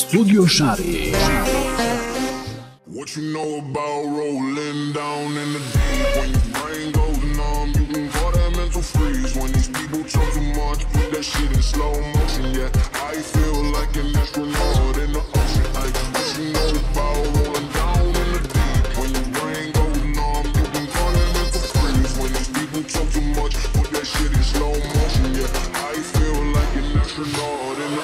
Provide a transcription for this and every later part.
Studio Shari. What you know about rolling down in the deep? When your brain goes numb, you can call that mental freeze. When these people talk too much, put that shit in slow motion. Yeah, I feel like an astronaut in the ocean. Like, what you know about rolling down in the deep? When your brain goes numb, you can call that mental freeze. When these people talk too much, put that shit in slow motion. Yeah, I feel like an astronaut in the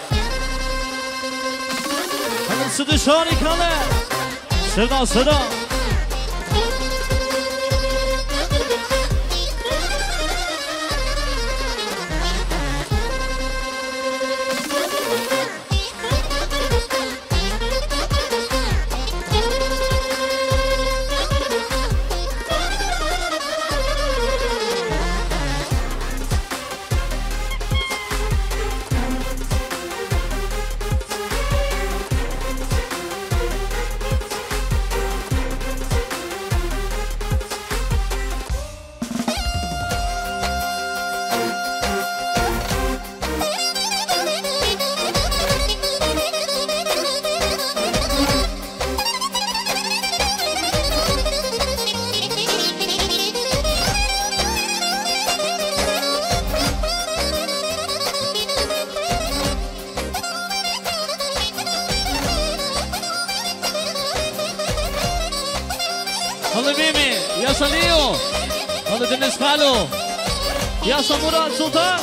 Studio Shari kalle. Sıra. Yasa Leo, Hadi Deniz Kalo, Yasa Murat Sultan.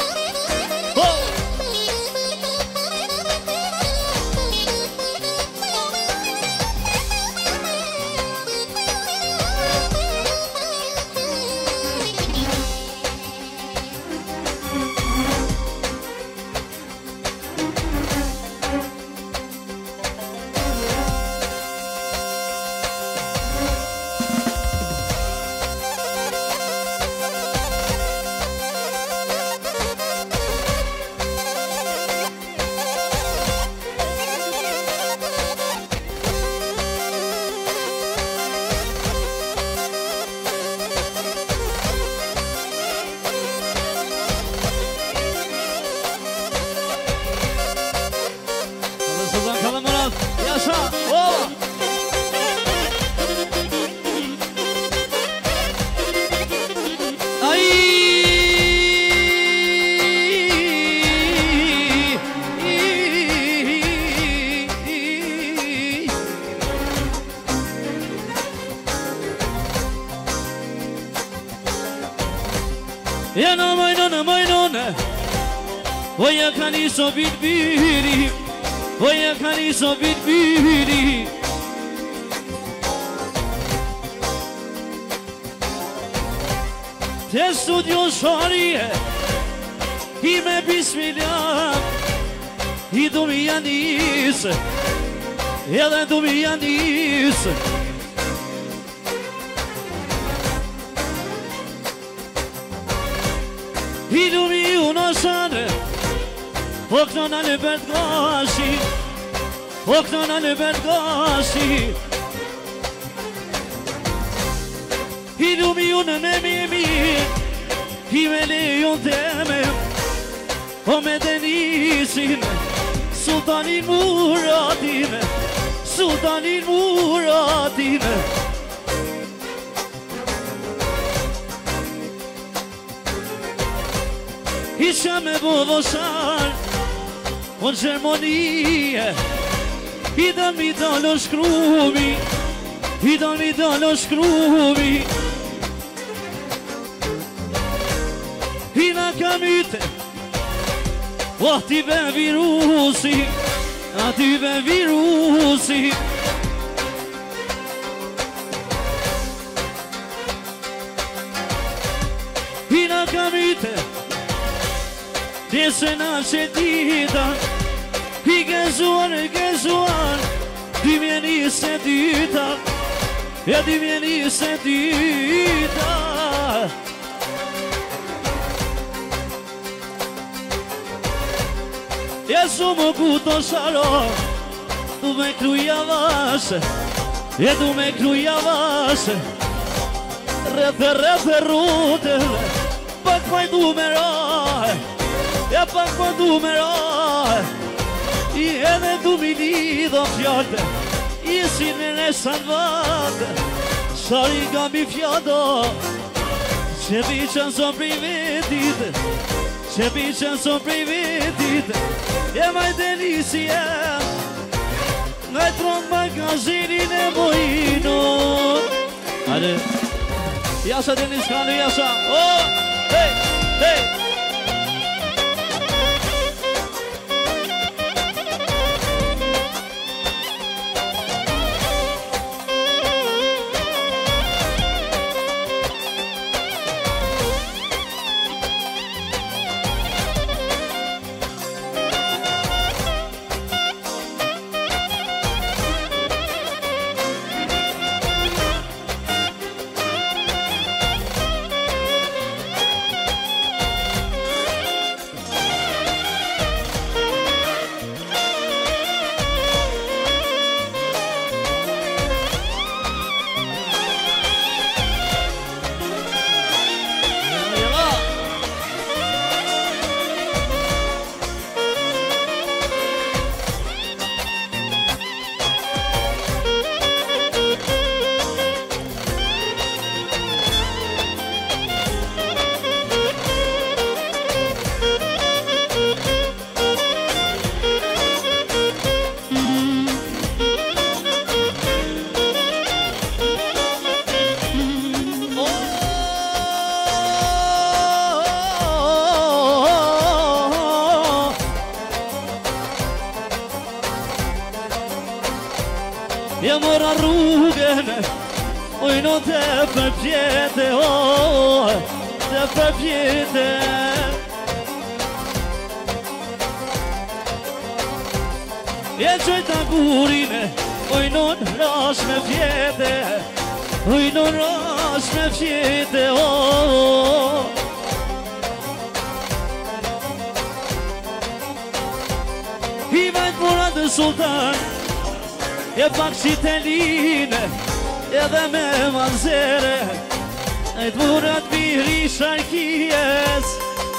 Oya kani so bitbiri, oya kani so bitbiri. Te Studio Shari, hi me bismillah, hi do mi janis, edhe do mi janis. Hi do mi unashane. Oknona në Bergashi, Oknona në Bergashi. Hilumi unë në mimi, Himele jonë teme, O me Denisin, Sultanin Muratin, Sultanin Muratin. Isha me bovoshan, Unë Gjermonie, I dan mi dalë shkrumi, I dan mi dalë shkrumi. I na kamyte, O ti be virusi, A ti be virusi. I na kamyte, Dese na që dita, I gëzuar, Di mjeni se dita, E di mjeni se dita. E su më kuto sharo, Du me kruja vashe, E du me kruja vashe. Rrethe rruteve, Pak maj du me rahe, E pak maj du me rahe, I edhe du lumi lidho fjallë Isi në nesan vatë Shari ka mi fjado Që biqën son prej vetit Që biqën son prej vetit E maj delisje Nga i tronë magazinin e mojino Hajde Jasha Denis Kanu, Jasha Oh, hey, hey E mora rrugën Ujno të përpjete Të përpjete E qojta gurin Ujno në rash me fjete Ujno në rash me fjete I vajt mora të sultan E pak si të linë, edhe me manzere E të murat bihri sharkijes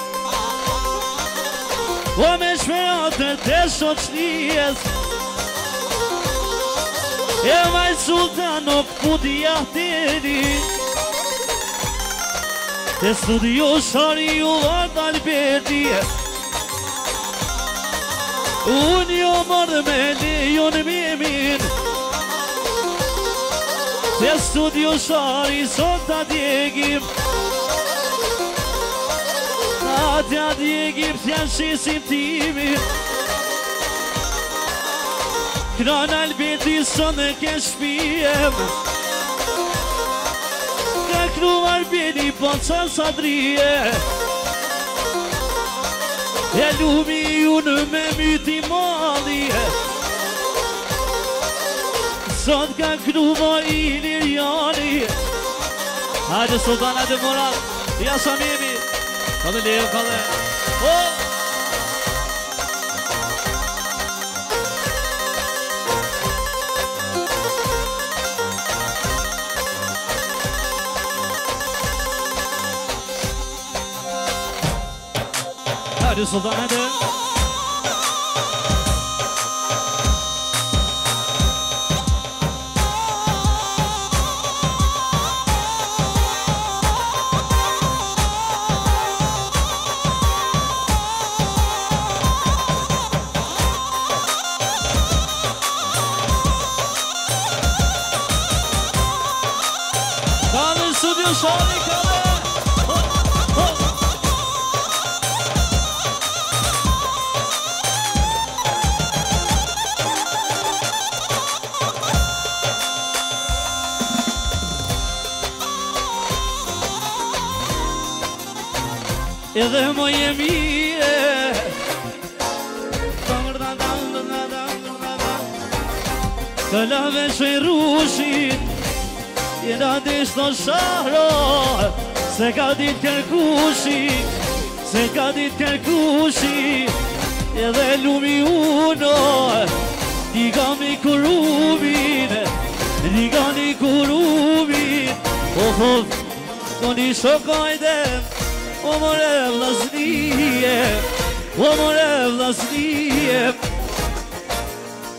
O me shmeratër të shoqnijes E vaj sultan o këputi jahteri E studio shari u vartë Alberti Unë jo mërë me lejon me mirë Te studio shari sot të djegim Atja djegim t'jan shesim timi Kran Alberti sot në ke shpijem Ka kru Alberti po të sadrije E lumi unë me myti mali Sot ka kruva i Lirjani Hajde sultan, hajde moral Ja sa mimi Kale leo, kale Hajde sultan, hajde Kale studio shari, kale Edhe më jemi Këllave shoj rushin Jena desh në shahro Se ka dit kërkushi Se ka dit kërkushi Edhe lumi uno Diga mi kurubin Diga ni kurubin Koni shokajdem O more vlasnije O more vlasnije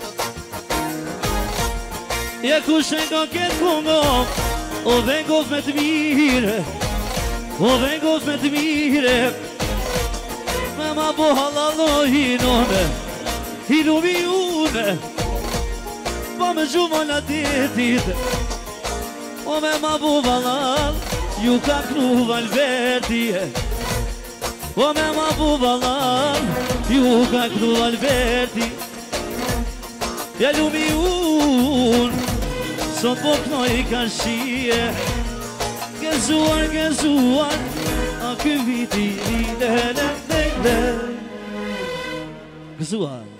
E kush e ka ketë kungo O vengof me të mire O vengof me të mire Me ma bo halalo hinone Hinumi une Po me gjumo në detit O me ma bo valal Ju ka knu Valverdi O me ma bo valal Ju ka knu Valverdi Ja lumi unë Sot po knoj ka shie Gezuar A ky viti Gezuar